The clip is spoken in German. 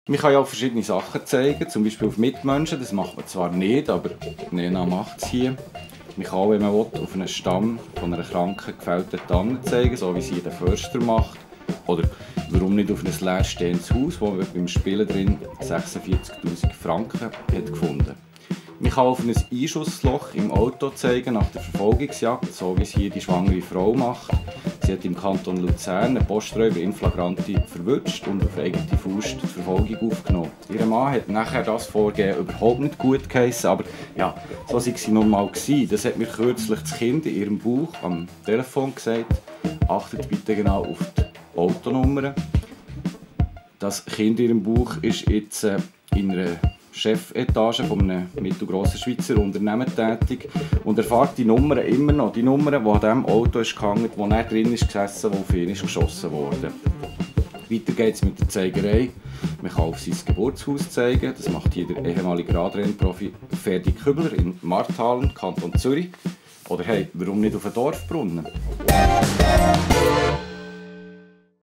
Man kann ja auch verschiedene Sachen zeigen, zum Beispiel auf Mitmenschen. Das macht man zwar nicht, aber Nena macht es hier. Man kann auch, wenn man will, auf einen Stamm von einer kranken, gefällten Tanne zeigen, so wie sie der Förster macht. Oder warum nicht auf ein leerstehendes Haus, wo man beim Spielen drin 46'000 Franken hat gefunden. Man kann auf ein Einschussloch im Auto zeigen nach der Verfolgungsjagd, so wie es hier die schwangere Frau macht. Sie hat im Kanton Luzern einen Posträuber in flagranti verwutscht und auf eigene Faust die Verfolgung aufgenommen. Ihr Mann hat nachher das Vorgehen überhaupt nicht gut geheissen, aber ja, so war sie nun mal. Das hat mir kürzlich das Kind in ihrem Bauch am Telefon gesagt. Achtet bitte genau auf die Autonummer. Das Kind in ihrem Bauch ist jetzt in einer Chefetage von einem mittelgrossen Schweizer Unternehmen tätig und erfahrt die Nummern immer noch. Die Nummern, die an dem Auto ist gehangen, wo er drin ist gesessen, wo auf ihn ist geschossen wurde. Weiter geht es mit der Zeigerei. Man kann auf sein Geburtshaus zeigen. Das macht hier der ehemalige Radrennprofi Ferdi Kübler in Marthalen, Kanton Zürich. Oder hey, warum nicht auf einen Dorfbrunnen?